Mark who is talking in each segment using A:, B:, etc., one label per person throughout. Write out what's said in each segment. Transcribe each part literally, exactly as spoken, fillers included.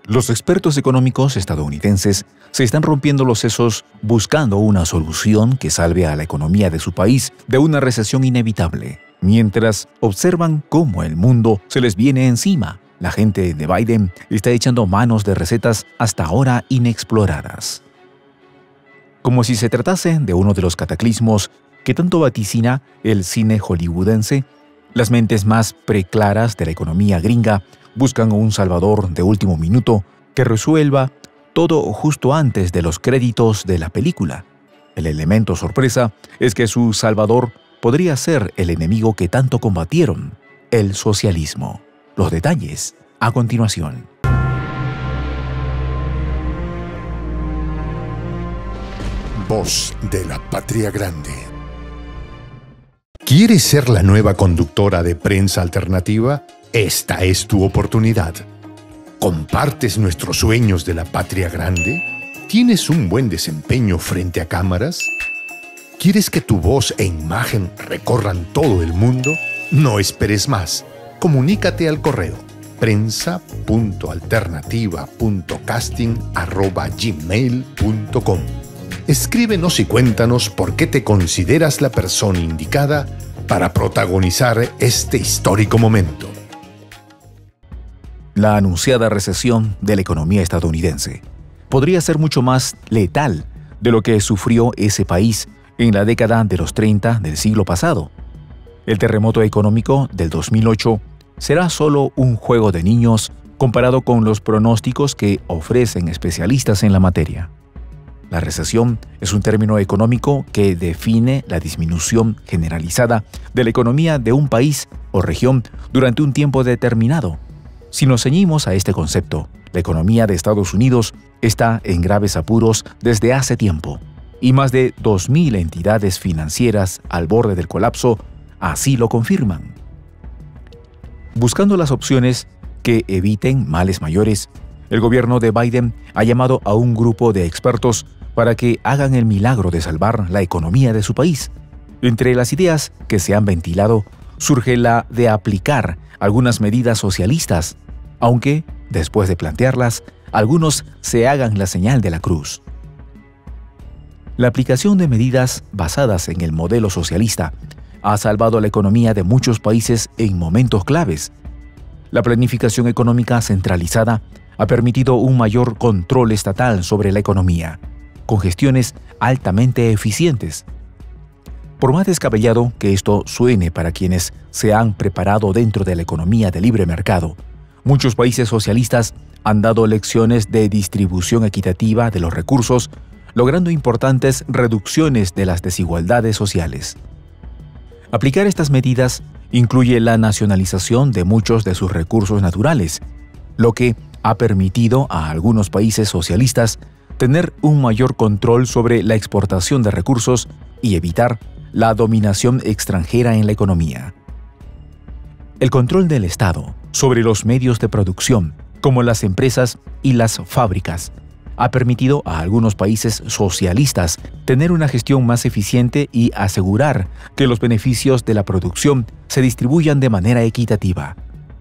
A: Los expertos económicos estadounidenses se están rompiendo los sesos buscando una solución que salve a la economía de su país de una recesión inevitable, mientras observan cómo el mundo se les viene encima. La gente de Biden está echando manos de recetas hasta ahora inexploradas. Como si se tratase de uno de los cataclismos que tanto vaticina el cine hollywoodense, las mentes más preclaras de la economía gringa buscan un salvador de último minuto que resuelva todo justo antes de los créditos de la película. El elemento sorpresa es que su salvador podría ser el enemigo que tanto combatieron, el socialismo. Los detalles a continuación.
B: Voz de la Patria Grande. ¿Quieres ser la nueva conductora de Prensa Alternativa? Esta es tu oportunidad. ¿Compartes nuestros sueños de la Patria Grande? ¿Tienes un buen desempeño frente a cámaras? ¿Quieres que tu voz e imagen recorran todo el mundo? No esperes más. Comunícate al correo prensa punto alternativa punto casting arroba gmail punto com. Escríbenos y cuéntanos por qué te consideras la persona indicada para protagonizar este histórico momento.
A: La anunciada recesión de la economía estadounidense podría ser mucho más letal de lo que sufrió ese país en la década de los treinta del siglo pasado. El terremoto económico del dos mil ocho será solo un juego de niños comparado con los pronósticos que ofrecen especialistas en la materia. La recesión es un término económico que define la disminución generalizada de la economía de un país o región durante un tiempo determinado. Si nos ceñimos a este concepto, la economía de Estados Unidos está en graves apuros desde hace tiempo, y más de dos mil entidades financieras al borde del colapso así lo confirman. Buscando las opciones que eviten males mayores, el gobierno de Biden ha llamado a un grupo de expertos para que hagan el milagro de salvar la economía de su país. Entre las ideas que se han ventilado surge la de aplicar algunas medidas socialistas, aunque, después de plantearlas, algunos se hagan la señal de la cruz. La aplicación de medidas basadas en el modelo socialista ha salvado la economía de muchos países en momentos claves. La planificación económica centralizada ha permitido un mayor control estatal sobre la economía, con gestiones altamente eficientes. Por más descabellado que esto suene para quienes se han preparado dentro de la economía de libre mercado, muchos países socialistas han dado lecciones de distribución equitativa de los recursos, logrando importantes reducciones de las desigualdades sociales. Aplicar estas medidas incluye la nacionalización de muchos de sus recursos naturales, lo que ha permitido a algunos países socialistas tener un mayor control sobre la exportación de recursos y evitar la dominación extranjera en la economía. El control del Estado sobre los medios de producción, como las empresas y las fábricas, ha permitido a algunos países socialistas tener una gestión más eficiente y asegurar que los beneficios de la producción se distribuyan de manera equitativa.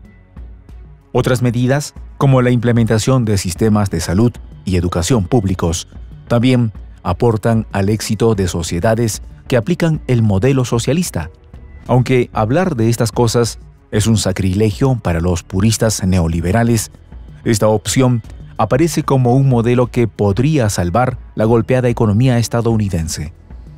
A: Otras medidas, como la implementación de sistemas de salud y educación públicos, también aportan al éxito de sociedades que aplican el modelo socialista, aunque hablar de estas cosas es un sacrilegio para los puristas neoliberales. Esta opción aparece como un modelo que podría salvar la golpeada economía estadounidense.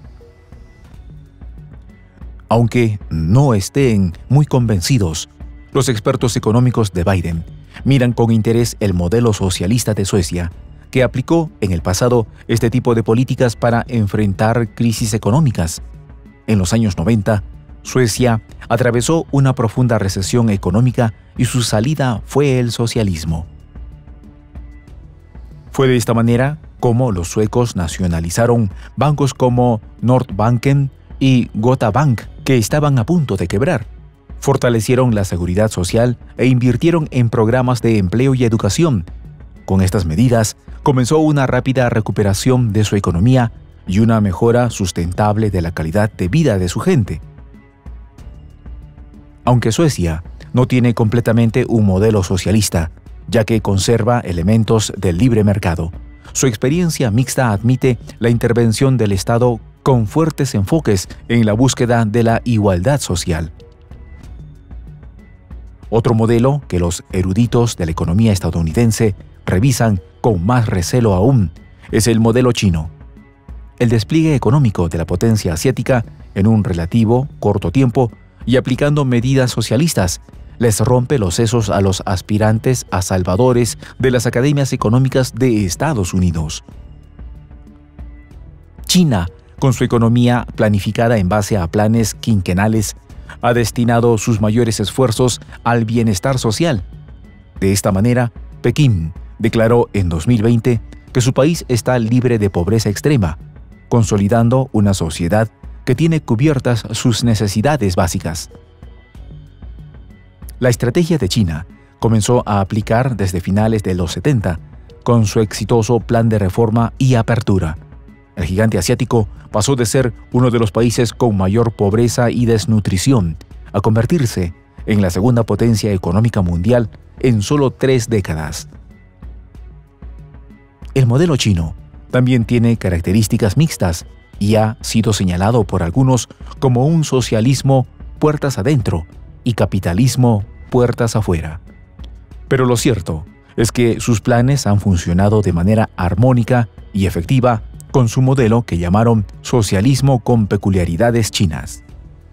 A: Aunque no estén muy convencidos, los expertos económicos de Biden miran con interés el modelo socialista de Suecia, que aplicó en el pasado este tipo de políticas para enfrentar crisis económicas. En los años noventa, Suecia atravesó una profunda recesión económica y su salida fue el socialismo. Fue de esta manera como los suecos nacionalizaron bancos como Nordbanken y Gota Bank, que estaban a punto de quebrar. Fortalecieron la seguridad social e invirtieron en programas de empleo y educación. Con estas medidas, comenzó una rápida recuperación de su economía y una mejora sustentable de la calidad de vida de su gente. Aunque Suecia no tiene completamente un modelo socialista, ya que conserva elementos del libre mercado. Su experiencia mixta admite la intervención del Estado con fuertes enfoques en la búsqueda de la igualdad social. Otro modelo que los eruditos de la economía estadounidense revisan con más recelo aún es el modelo chino. El despliegue económico de la potencia asiática en un relativo corto tiempo y aplicando medidas socialistas les rompe los sesos a los aspirantes a salvadores de las academias económicas de Estados Unidos. China, con su economía planificada en base a planes quinquenales, ha destinado sus mayores esfuerzos al bienestar social. De esta manera, Pekín declaró en dos mil veinte que su país está libre de pobreza extrema, consolidando una sociedad que tiene cubiertas sus necesidades básicas. La estrategia de China comenzó a aplicar desde finales de los setenta, con su exitoso plan de reforma y apertura. El gigante asiático pasó de ser uno de los países con mayor pobreza y desnutrición a convertirse en la segunda potencia económica mundial en solo tres décadas. El modelo chino también tiene características mixtas y ha sido señalado por algunos como un socialismo puertas adentro y capitalismo puertas afuera. Pero lo cierto es que sus planes han funcionado de manera armónica y efectiva con su modelo que llamaron socialismo con peculiaridades chinas.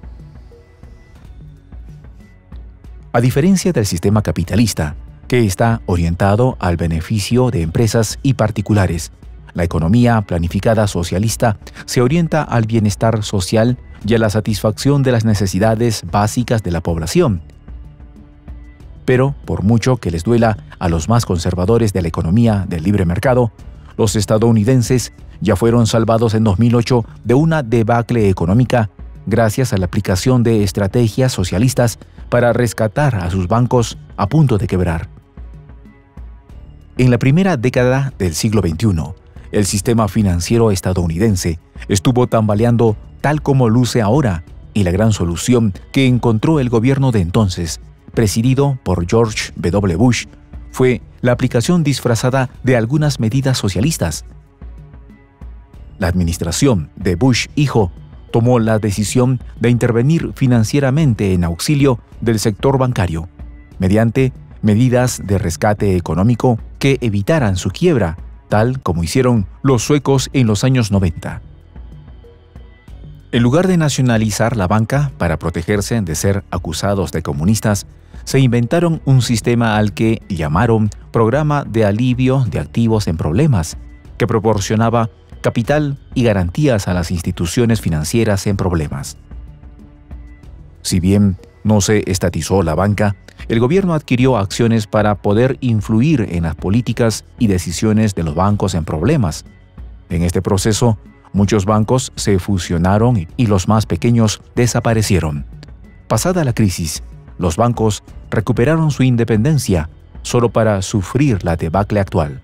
A: A diferencia del sistema capitalista, que está orientado al beneficio de empresas y particulares, la economía planificada socialista se orienta al bienestar social y a la satisfacción de las necesidades básicas de la población. Pero, por mucho que les duela a los más conservadores de la economía del libre mercado, los estadounidenses ya fueron salvados en dos mil ocho de una debacle económica gracias a la aplicación de estrategias socialistas para rescatar a sus bancos a punto de quebrar. En la primera década del siglo veintiuno, el sistema financiero estadounidense estuvo tambaleando tal como luce ahora, y la gran solución que encontró el gobierno de entonces, presidido por George W. Bush, fue la aplicación disfrazada de algunas medidas socialistas. La administración de Bush hijo tomó la decisión de intervenir financieramente en auxilio del sector bancario, mediante medidas de rescate económico que evitaran su quiebra, tal como hicieron los suecos en los años noventa. En lugar de nacionalizar la banca para protegerse de ser acusados de comunistas, se inventaron un sistema al que llamaron Programa de Alivio de Activos en Problemas, que proporcionaba capital y garantías a las instituciones financieras en problemas. Si bien no se estatizó la banca, el gobierno adquirió acciones para poder influir en las políticas y decisiones de los bancos en problemas. En este proceso, muchos bancos se fusionaron y los más pequeños desaparecieron. Pasada la crisis, los bancos recuperaron su independencia solo para sufrir la debacle actual.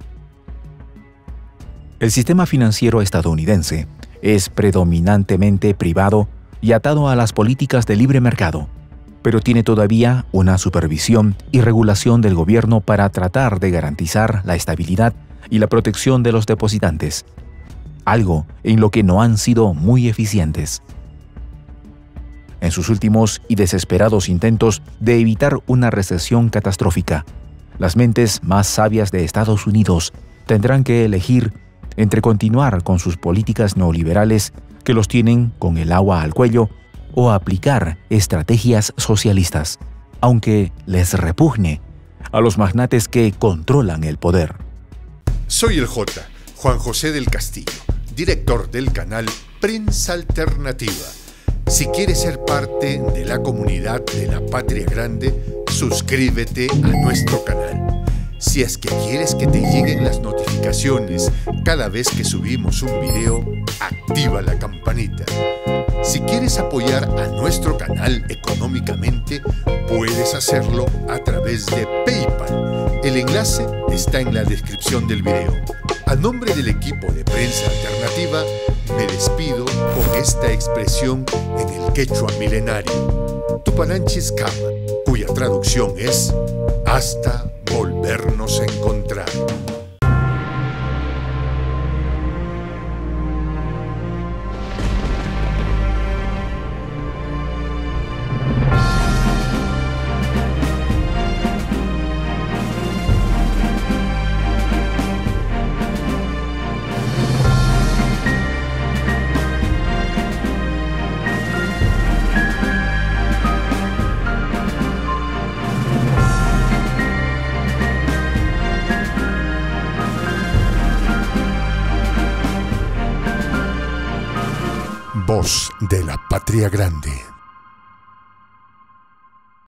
A: El sistema financiero estadounidense es predominantemente privado y atado a las políticas de libre mercado, pero tiene todavía una supervisión y regulación del gobierno para tratar de garantizar la estabilidad y la protección de los depositantes, algo en lo que no han sido muy eficientes. En sus últimos y desesperados intentos de evitar una recesión catastrófica, las mentes más sabias de Estados Unidos tendrán que elegir entre continuar con sus políticas neoliberales que los tienen con el agua al cuello o aplicar estrategias socialistas, aunque les repugne a los magnates que controlan el poder.
B: Soy el J, Juan José del Castillo, director del canal Prensa Alternativa. Si quieres ser parte de la comunidad de la Patria Grande, suscríbete a nuestro canal. Si es que quieres que te lleguen las notificaciones cada vez que subimos un video, activa la campanita. Si quieres apoyar a nuestro canal económicamente, puedes hacerlo a través de PayPal. El enlace está en la descripción del video. A nombre del equipo de Prensa Alternativa, me despido con esta expresión en el quechua milenario, Tupananchis Kama, cuya traducción es hasta volver. volvernos a encontrar. Voz de la Patria Grande.